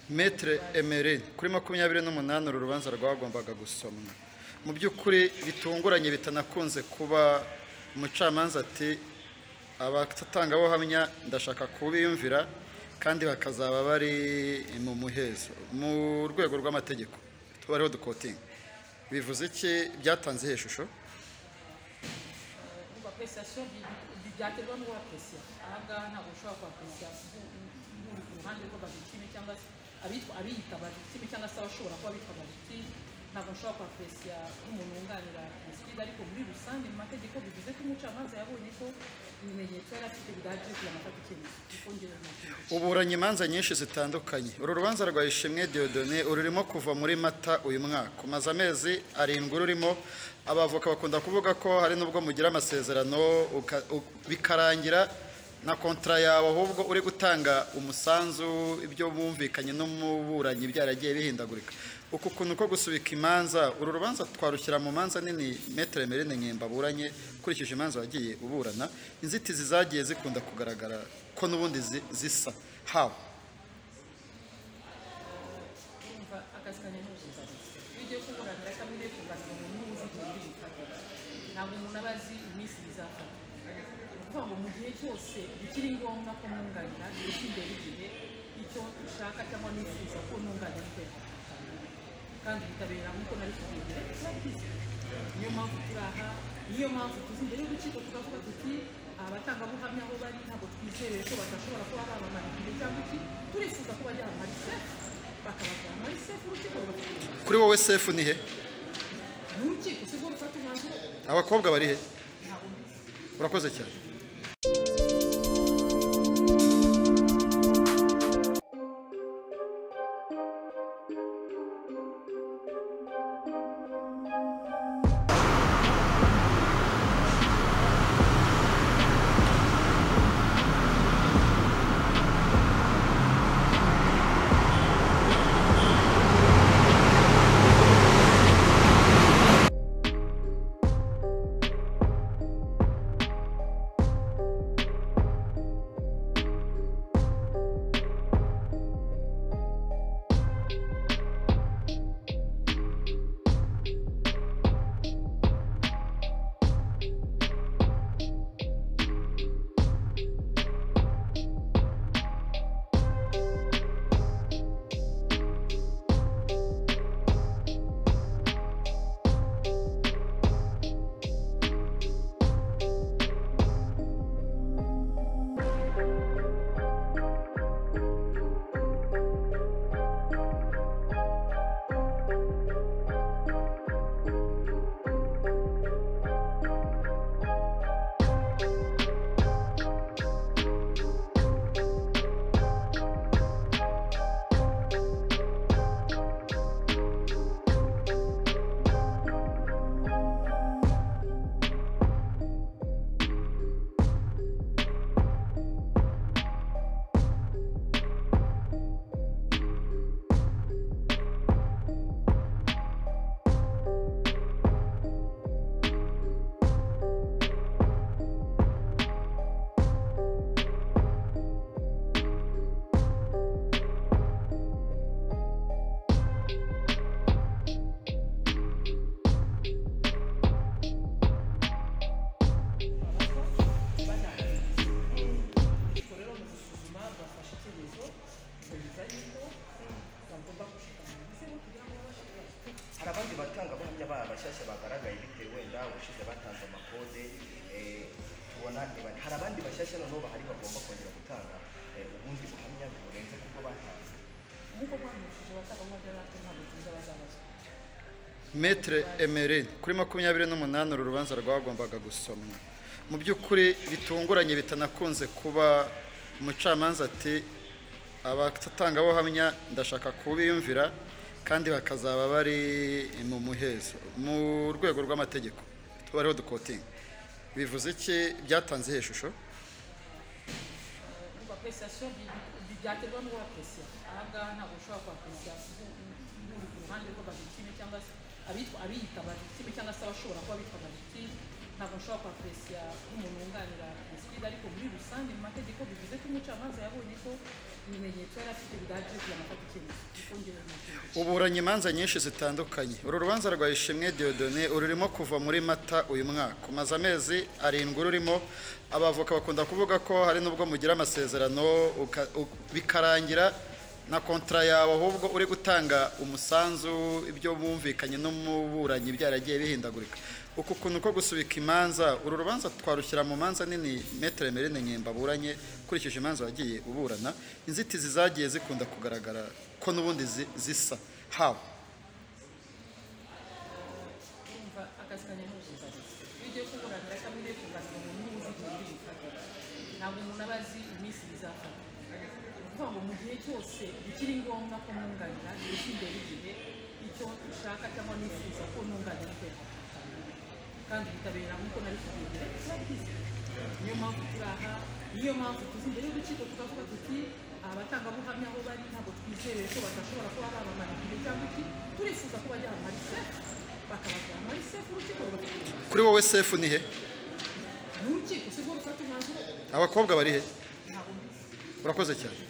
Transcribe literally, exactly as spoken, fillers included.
Maître Emery kuri makumyabiri n'umunani uru rubanza rwagombaga gusomwa mu by'ukuri bitunguranye bitanakunze kuba umucamanza ati abatangabuhamya ndashaka kubiyumvira kandi bakazaba bari mu muhezo mu rwego rw'amategeko tubariho dukotinga bivuze iki byatanze he shusho appréciation byaterwa n'uwo apprécier aha ntabwo ushobora kwapprécier muri ku ruhande rw'abavictime cyangwa abitwa abiyita abavictime cyangwa se abashobora kuba bitwa abavictime ntabwo ushobora kwapprécier nk'umuntu wunganira Jenoside ariko muri rusange mu mategeko bivuze ko umucamanza yabonye ko ibimenyetso yari afite bidahagije kugira ngo afate icyemezo uburanye imanza nyinshi zitandukanye uru rubanza rwa Ishimwe Dieudonné ururimo kuva muri Mata uyu mwaka umaze amezi arindwi ururimo abavoka bakunda kuvuga ko hari nubwo mugira amasezerano bikarangira na kontra yawe ahubwo uri gutanga umusanzu ibyo bumvikanye n'umuburanyi byaragiye bihindagurika uku kuntu ko gusubika imanza uru rubanza twarushyira mu manza nini Maître Emery Nyemba buranye kurikije imanza wagiye uburana inzitizi zagiye zikunda kugaragara ko nubundi zisa hawo ntabwo umuntu aba azi iminsi bizafata kuvuga ngo mu gihe cyose bikiri ngombwa ko mwunganira ndetse imbere igihe icyo ushaka cyangwa nifuza ko mwunganira kwera kandi bitabera nk'uko nari kubwira niyo mpamvu turi aha niyo mpamvu tuzi imbere y'urukiko tukavuga tuti abatangabuhamya aho bari ntabwo twizeye ko badashobora kuba babamara igihe cyangwa iki turifuza ko bajya muri sefu bakabajyana muri sefu urukiko rubafite kuri wowe sefu ni he n'urukiko si rwo rufata umwanzuro abakobwa bari he urakoze cyane abandi batangabuhamya bashyashya bagaragaye bitewe wenda ubushize batanze amakode tubona hari abandi bashyashya noneho bahari bagomba kongera gutanga ubundi buhamya burenze kuko batanze nk'uko bamwishije batangabuhamya natwe ntabwo tuzi abazabazwa Maître Emery kuri makumyabiri n'umunani uru rubanza rwagombaga gusomwa mu by'ukuri bitunguranye bitanakunze kuba umucamanza ati abatangabuhamya ndashaka kubiyumvira kandi bakazaba bari mu muhezo mu rwego rw'amategeko tubariho dukotinga bivuze iki byatanze he shusho appréciation byaterwa n'uwo apprécier aha ntabwo ushobora kwapprécier muri ku ruhande rw'abavictime cyangwa se abitwa abiyita abavictime cyangwa se abashobora kuba bitwa abavictime ntabwo nshobora kwapresiya nk'umuntu wunganira Jenoside, ariko muri rusange mu mategeko bivuze ko umucamanza yabonye ko ibimenyetso yari afite bidahagije kugira ngo afate icyemezo. Uburanye imanza nyinshi zitandukanye. Uru rubanza rwa Ishimwe Dieudonné ururimo kuva muri Mata uyu mwaka, umaze amezi arindwi urimo. Abavoka bakunda kuvuga ko hari nubwo mugira amasezerano bikarangira na kontra yawe ahubwo uri gutanga umusanzu ibyo bumvikanye no muburanyi byaragiye bihindagurika. Uku kuntu ko gusubika imanza, uru rubanza twarushyira mu manza nini Maître Merine Nkemba buranye kurikije imanza wagiye uburana, inzitizi zagiye zikunda kugaragara ko nubundi zisa hawo. Umva akazikanya n'ubuzuza. Bijye kuburanira kamwe kugaza mu muzi kandi ntabwo umuntu abazi iminsi bizafata. Kuvuga ngo mu gihe cyose bikiri ngombwa ko mwunganira imbere igihe icyo ushaka cyangwa nifuza ko nunganira kwera kandi bitabera nk'uko nari kubigira turabizi. Niyo mpamvu turaha, niyo mpamvu tuzi imbere y'urukiko tukavuga tuti abatangabuhamya aho bari ntabwo twizeye ko badashobora kuba babamaniriye cyangwa iki, turifuza ko bajya muri sefu bakabajyana muri sefu urukiko rubafite. Kuri wowe sefu ni he? N'urukiko si rwo rufata umwanzuro. Abakobwa bari he? Ntabwo mbizi. Urakoze cyane.